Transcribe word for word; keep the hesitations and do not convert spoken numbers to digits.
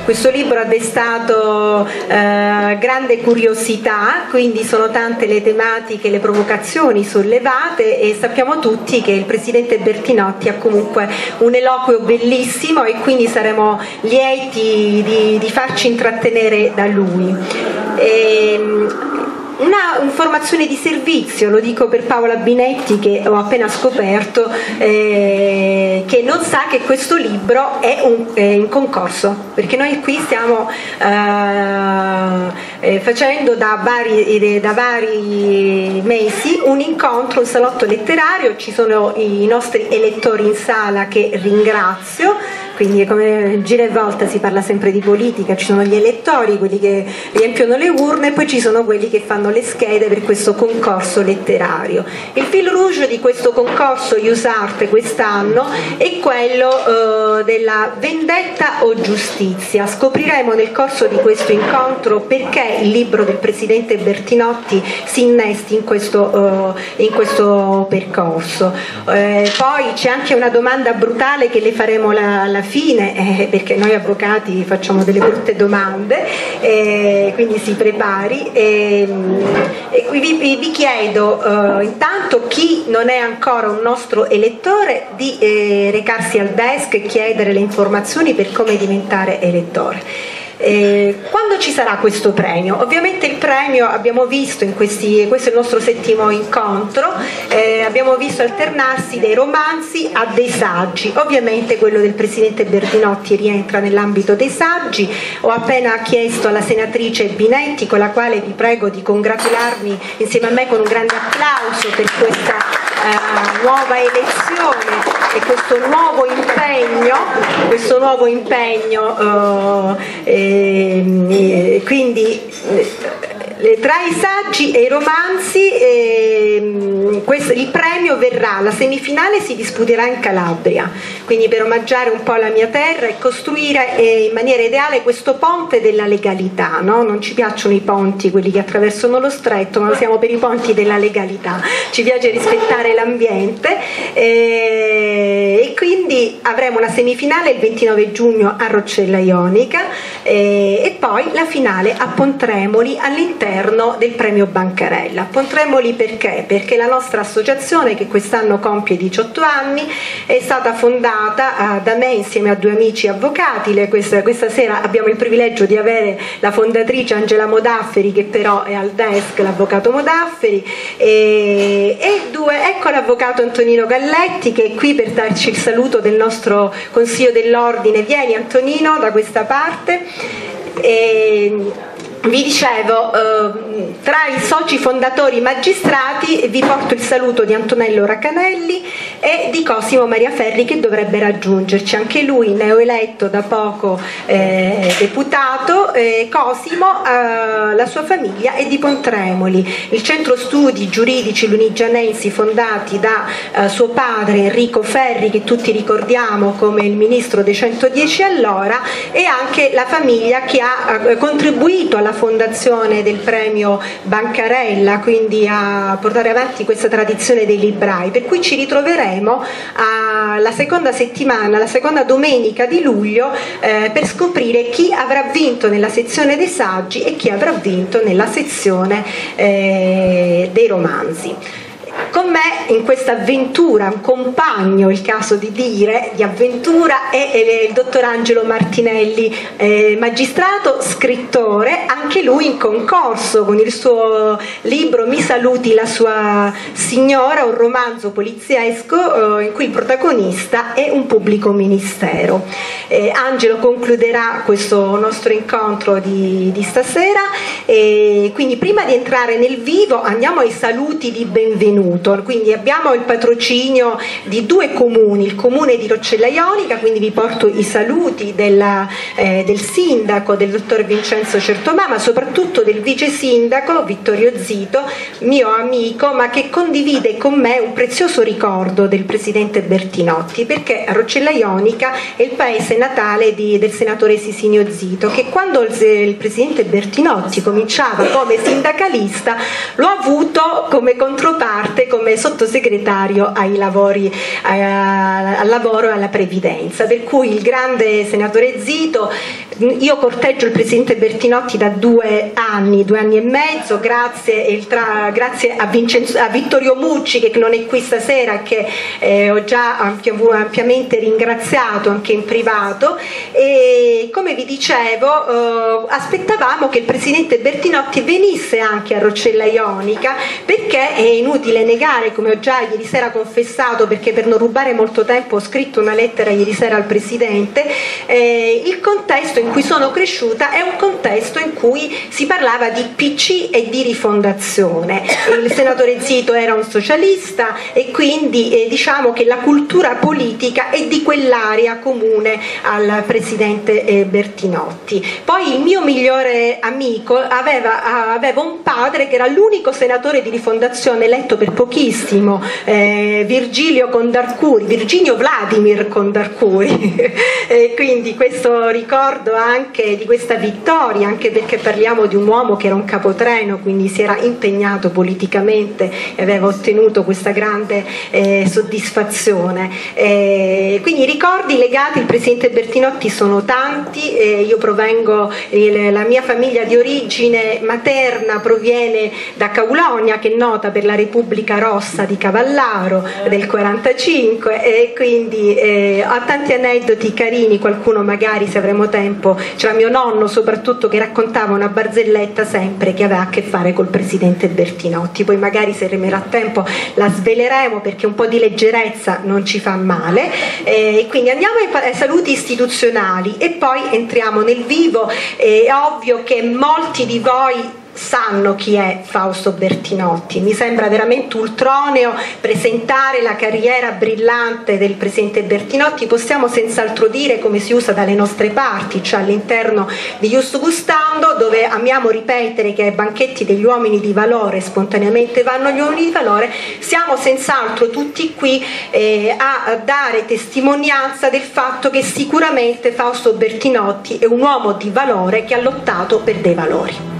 Questo libro ha destato eh, grande curiosità, quindi sono tante le tematiche, le provocazioni sollevate, e sappiamo tutti che il presidente Bertinotti ha comunque un eloquio bellissimo, e quindi saremo lieti di, di farci intrattenere da lui. E, una informazione di servizio, lo dico per Paola Binetti, che ho appena scoperto eh, che non sa che questo libro è, un, è in concorso, perché noi qui stiamo eh, facendo da vari, da vari mesi un incontro, un salotto letterario. Ci sono i nostri elettori in sala, che ringrazio. Quindi, come gira e volta si parla sempre di politica, ci sono gli elettori, quelli che riempiono le urne, e poi ci sono quelli che fanno le schede per questo concorso letterario. Il fil rouge di questo concorso Iusarte quest'anno è quello eh, della vendetta o giustizia. Scopriremo nel corso di questo incontro perché il libro del presidente Bertinotti si innesti in questo, eh, in questo percorso. Eh, poi c'è anche una domanda brutale che le faremo la, la fine, eh, perché noi avvocati facciamo delle brutte domande, eh, quindi si prepari. E, e qui vi, vi chiedo eh, intanto, chi non è ancora un nostro elettore, di eh, recarsi al desk e chiedere le informazioni per come diventare elettore. Eh, quando ci sarà questo premio? Ovviamente il premio abbiamo visto in questi, questo è il nostro settimo incontro, eh, abbiamo visto alternarsi dei romanzi a dei saggi. Ovviamente quello del presidente Bertinotti rientra nell'ambito dei saggi. Ho appena chiesto alla senatrice Binetti, con la quale vi prego di congratularmi insieme a me con un grande applauso per questa eh, nuova elezione e questo nuovo impegno, questo nuovo impegno eh, eh, quindi eh, tra i saggi e i romanzi eh, questo, il premio verrà, la semifinale si disputerà in Calabria, quindi per omaggiare un po' la mia terra e costruire eh, in maniera ideale questo ponte della legalità, no? Non ci piacciono i ponti, quelli che attraversano lo stretto, ma siamo per i ponti della legalità, ci piace rispettare l'ambiente, eh, e quindi avremo una semifinale il ventinove giugno a Roccella Ionica eh, e poi la finale a Pontremoli all'interno del premio Bancarella. Pontremoli perché? Perché la nostra associazione, che quest'anno compie diciotto anni, è stata fondata uh, da me insieme a due amici avvocati. Le, questa, questa sera abbiamo il privilegio di avere la fondatrice Angela Modafferi, che però è al desk, l'avvocato Modafferi, e, e due, ecco l'avvocato Antonino Galletti, che è qui per darci il saluto del nostro Consiglio dell'Ordine. Vieni Antonino da questa parte. E, vi dicevo, eh, tra i soci fondatori magistrati vi porto il saluto di Antonello Racanelli e di Cosimo Mariaferri, che dovrebbe raggiungerci, anche lui neoeletto da poco eh, deputato. eh, Cosimo, eh, la sua famiglia è di Pontremoli, il centro studi giuridici lunigianensi fondati da eh, suo padre Enrico Ferri, che tutti ricordiamo come il ministro dei centodieci allora, e anche la famiglia che ha eh, contribuito alla fondazione del premio Bancarella, quindi a portare avanti questa tradizione dei librai, per cui ci ritroveremo alla seconda settimana, la seconda domenica di luglio, eh, per scoprire chi avrà vinto nella sezione dei saggi e chi avrà vinto nella sezione eh, dei romanzi. Con me in questa avventura, un compagno, il caso di dire, di avventura, è, è il dottor Angelo Martinelli, eh, magistrato, scrittore, anche lui in concorso con il suo libro Mi saluti la sua signora, un romanzo poliziesco eh, in cui il protagonista è un pubblico ministero. Eh, Angelo concluderà questo nostro incontro di, di stasera, e quindi prima di entrare nel vivo andiamo ai saluti di benvenuto. Quindi abbiamo il patrocinio di due comuni, il comune di Roccella Ionica, quindi vi porto i saluti della, eh, del sindaco, del dottor Vincenzo Certomà, ma soprattutto del vice sindaco Vittorio Zito, mio amico, ma che condivide con me un prezioso ricordo del presidente Bertinotti, perché Roccella Ionica è il paese natale di, del senatore Sisinio Zito, che quando il, il presidente Bertinotti cominciava come sindacalista lo ha avuto come controparte, come sottosegretario ai lavori, a, al lavoro e alla previdenza, per cui il grande senatore Zito, io corteggio il presidente Bertinotti da due anni, due anni e mezzo, grazie, tra, grazie a, Vincenzo, a Vittorio Mucci, che non è qui stasera, che eh, ho già ampiamente ringraziato anche in privato, e come vi dicevo eh, aspettavamo che il presidente Bertinotti venisse anche a Roccella Ionica, perché è inutile negare, come ho già ieri sera confessato, perché per non rubare molto tempo ho scritto una lettera ieri sera al presidente, eh, il contesto in cui sono cresciuta è un contesto in cui si parlava di P C e di rifondazione. Il senatore Zito era un socialista e quindi eh, diciamo che la cultura politica è di quell'area comune al presidente eh, Bertinotti. Poi il mio migliore amico aveva, aveva un padre che era l'unico senatore di rifondazione eletto per pochissimo, eh, Virgilio Condarcuri, Virginio Vladimir Condarcuri. E quindi questo ricordo anche di questa vittoria, anche perché parliamo di un uomo che era un capotreno, quindi si era impegnato politicamente e aveva ottenuto questa grande eh, soddisfazione. Eh, quindi i ricordi legati al presidente Bertinotti sono tanti. Eh, io provengo, eh, la mia famiglia di origine materna proviene da Caulonia, che è nota per la Repubblica Rossa di Cavallaro del quarantacinque, e quindi eh, ho tanti aneddoti carini. Qualcuno magari, se avremo tempo, c'era mio nonno soprattutto che raccontava una barzelletta sempre che aveva a che fare col presidente Bertinotti, poi magari se rimarrà tempo la sveleremo, perché un po' di leggerezza non ci fa male. E quindi andiamo ai saluti istituzionali e poi entriamo nel vivo. È ovvio che molti di voi sanno chi è Fausto Bertinotti. Mi sembra veramente ultroneo presentare la carriera brillante del presidente Bertinotti. Possiamo senz'altro dire, come si usa dalle nostre parti, cioè all'interno di Giusto Gustando, dove amiamo ripetere che ai banchetti degli uomini di valore spontaneamente vanno gli uomini di valore, siamo senz'altro tutti qui eh, a dare testimonianza del fatto che sicuramente Fausto Bertinotti è un uomo di valore che ha lottato per dei valori.